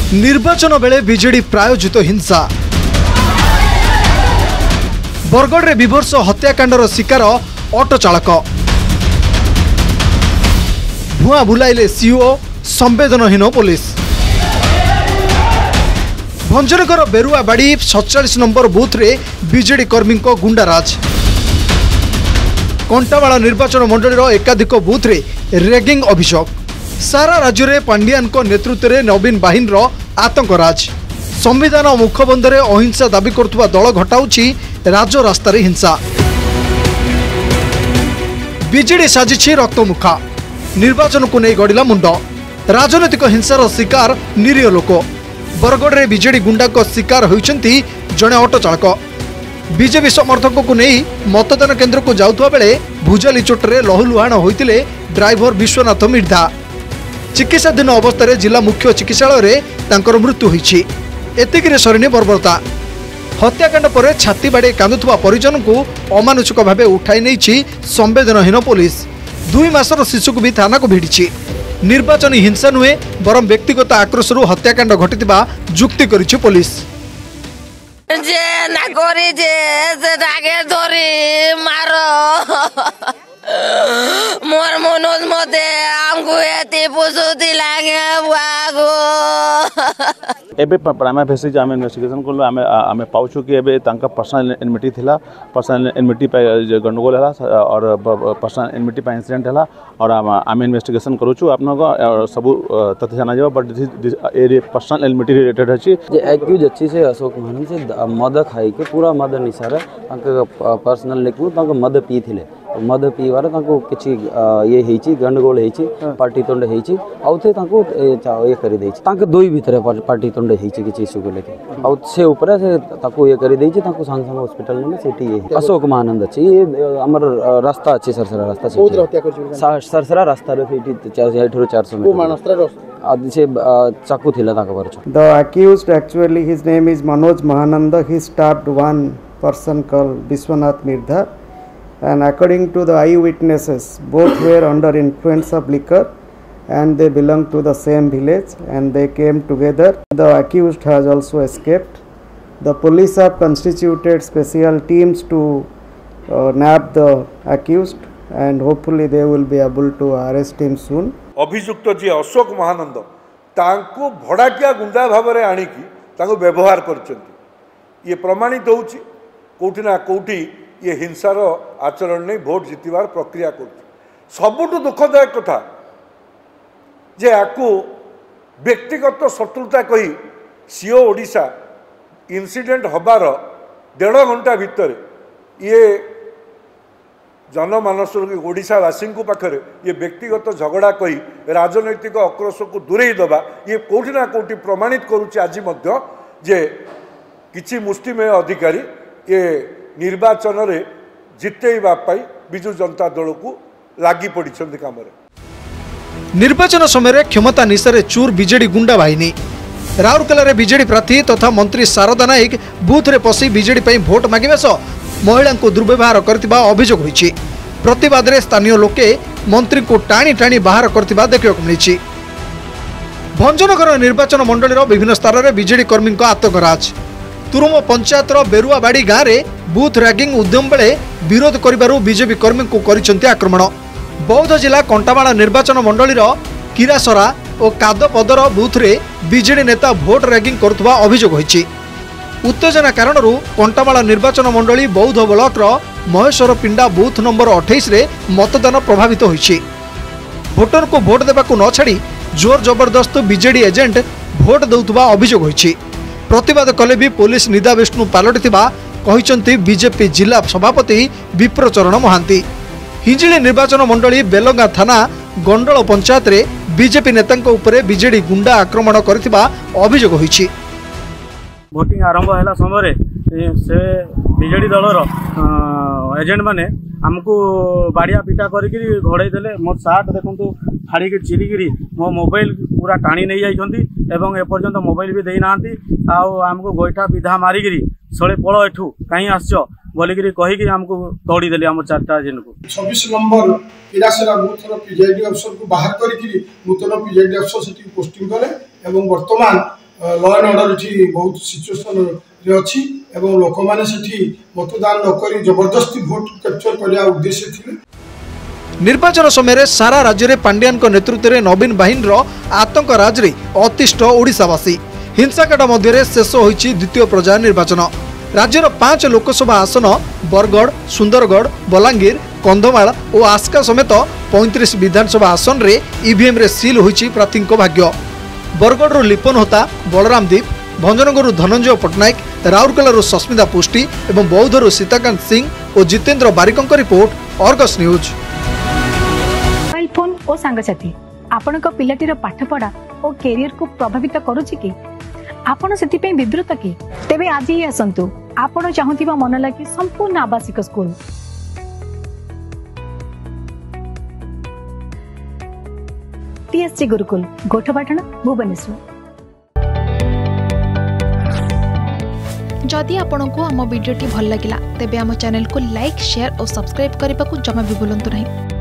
निर्वाचन बेले बीजेडी प्रायोजित हिंसा। बरगढ़ रे विभत्स हत्याकांडर शिकार ऑटो चालक। भुआ बुलाइले सीओ संवेदनहीन पुलिस। भंजनगर बेरुआबाड़ी 47 नंबर बूथ रे बीजेडी कर्मी को गुंडाराज। कंटावाला निर्वाचन मंडल एकाधिक बूथ रे रेगिंग अभियोग। सारा राज्य में पांडियान को नेतृत्व में नवीन बाहिनी आतंकराज। संविधान मुखबंधरे अहिंसा दाबी करुवा दल घटाऊँच राजरास्त हिंसा। बीजेडी साजिछि रक्तमुखा। निर्वाचन को नहीं गड़िला मुंड। राजनैतिक हिंसार शिकार निरीह लोक। बरगढ़ में बीजेडी गुंडा को शिकार होइछंती जड़े ऑटो चालक। बीजेपी समर्थकों को नहीं मतदान केन्द्र को जाउथुवा बेले भुजाली चोटरे लहुलुहाण होइतिले ड्राइवर विश्वनाथ मिर्धा। चिकित्साधीन अवस्था जिला मुख्य चिकित्सालय तांकर मृत्यु होइछि। एतिकिरे सरिनी बर्बरता। हत्याकांड पर छाती बाड़े कांदुथुवा परिजन को अमानुषिक भावे उठाई नहीं संवेदनहीन पुलिस। 2 मासर शिशु को भी थाना को भिड़ी। निर्वाचन हिंसा नुहे बरम व्यक्तिगत आक्रोशरू हत्याकांड घटितिबा जुक्ति करिछि पुलिस। जे ना करी जे सेटाके धरी मारो मोर मनोज मते हमको एते पुसुती लागे बुआगो। एबे प्राइमरी फेसिज आम इन्वेस्टिगेशन कलु आम पाउछु कि एबे तांका पर्सनल एनमिटी थिला। पर्सनल एनमिटी पे गंडगोल हला और पर्सनल एनमिटी पे इंसिडेंट हला और आम इन्वेस्टिगेशन करूछु। आपन को सब तथ्य जाना जाबा but this area personal enmity related अछि। जे एक्यूज अछि से अशोक महानी से मद खाई के पूरा मद निसार तांका पर्सनल लेकु तांका मद पी थिले। मद पीवार तांको किछि ये हेछि गंडगोल हेछि पार्टी तंड हेछि आउथे तांको ये करि दैछि। तांके दोई भितरे पार्टी तंड हेछि किछि इशू को लेके आउ से ऊपर से ताको ये करि दैछि। ताको संग संग हॉस्पिटल में सेठी ये अशोक महानंद अछि। ये हमर रास्ता अछि सरसरा रास्ता छै। बहुत हत्या करछि सरसरा रास्ता रे सेठी 400 मीटर। को मानस्त्र आदि से चाकू थिला ताको परछ। The accused actually his name is Manoj Mahananda. He stabbed one person called Vishwanath Mirdha. And according to the eyewitnesses, both were under influence of liquor and they belong to the same village and they came together. The accused has also escaped. The police have constituted special teams to nab the accused and hopefully they will be able to arrest him soon. अभियुक्त जी अशोक महानंद तांको भड़ाकिया गुंडा भाव में आणिकी तांको व्यवहार करछंती। ये प्रमाणित होउछि कोठी ना कोठी ये हिंसार आचरण नहीं भोट जितवार प्रक्रिया कर। सबुठ दुखदायक कथा जे आपको व्यक्तिगत शत्रुता कही सीओ ओडिशा इंसिडेंट हबार 1.5 घंटा भितर ये जनमानस ओडिशावासी पाखे ये व्यक्तिगत झगड़ा कही राजनैतिक आक्रोश को दूरे दबा ये कोठी ना कोठी प्रमाणित करुच्चे। आज जे किछि मुष्टिमेय अधिकारी ये निर्वाचन रे जितेइबा पाई बिजु जनता दल को लागी पड़िछंती काम रे। निर्वाचन समय क्षमता निशारे चूर बीजेडी गुंडा बाहिनी। राउरकेला रे बीजेडी प्रार्थी तथा मंत्री शारदा नायक बूथ रे पसी बीजेडी पई भोट मागिबा सह महिला को दुर्व्यवहार करथिबा अभियोग होईछि। प्रतिवाद रे स्थानीय लोके मंत्री को टाणी टाणी बाहर करथिबा देखिବାକୁ मिलिछि। भंजनगर निर्वाचन मंडल रो विभिन्न स्तर रे बीजेडी कर्मी को आतंकराज। तुरुम पंचायतर बेरुआबाड़ी गाँव में बूथ रैगिंग उद्यम बेले विरोध करिबारु बीजेपी कर्मी को करिसेंती आक्रमण। बौद्ध जिला कंटावाला निर्वाचन मंडलीर किरासरा और कादपदर बूथ रे बीजेडी नेता भोट रैगिंग करुवा अभियोग होईछि। उत्तेजना कारणरू कंटावाला निर्वाचन मंडली बौद्ध ब्लॉक महेश्वर पिंडा बूथ नंबर 28 रे मतदान प्रभावित होईछि। भोटर को भोट देबाकू न छाड़ी जोर जबरदस्त बीजेडी एजेंट भोट देउतबा अभियोग होईछि। प्रतिवाद कले भी पुलिस निदा विष्णु पालटिथिबा कहिसंती बीजेपी जिला सभापति विप्रचरण महांती। हिंजिली निर्वाचन मंडली बेलंगा थाना गंडल पंचायत रे बीजेपी नेतांको उपरे बीजेडी गुंडा आक्रमण करथिबा अभियोग होईछि। भोटिंग आरंभ हैला समय से बीजेडी दलर एजेंट माने हमको बाड़िया पिटा करके घोड़े देले। मोर सार्ट देखु फाड़ी के चिरिकी मो मोबाइल पूरा टाणी नहीं जाइछंती एवं एपर्यंत मोबाइल भी देना आमको गोईठा विधा मारिकी सले पल एठू कहीं आस बोलिकी कहीकि आमको तोड़ी देली आम 4टा एजेंट को। 26 नंबर किरासरा बूथ पीजेडी अफसर को बाहर करके नूतन पीजेडी अफसर से पोस्टिंग कले एवं वर्तमान ल एंड ऑर्डर इठी बहुत सिचुएशन रे अछि एवं लोक माने सेठी मतदान न करी जबरदस्ती वोट कैप्चर करिया उद्देश्य थिले। निर्वाचन समय सारा राज्य में पांड्यान नेतृत्व में नवीन बाहिनी आतंक राज रे अतिष्ठ ओडिशावासी हिंसाकांड मध्य शेष होइछि द्वितीय पर्याय निर्वाचन। राज्यर 5 लोकसभा आसन बरगढ़, सुंदरगढ़, बलांगीर, कंधमाल और आस्का समेत 35 विधानसभा आसन रे ईवीएम रे सील होइछि प्रार्थी भाग्य। बरगढ़ लिपन होता, बलराम दीप, भंजनगर धनंजय पट्टनायक, राउरकेला सस्मिता पुष्टि और बौद्धर सीताकांत सिंह और Jitendra Barik report Argus news. Mobile phone और सांगसाथी आपण पिलाटीर पाठपढ़ा और कैरियर को प्रभावित करुछि कि आपण सेति विवृत कि तेबे आज ही आसंतु आपण चाहुथिबा मन लागी संपूर्ण आवासिक स्कूल टीएससी गुरुकुल गोठपाटण भुवनेश्वर। जदि आपंक आम भिडी भल लगा तेब आम चैनल को लाइक, शेयर और सब्सक्राइब करने को जमा भी भूलु नहीं।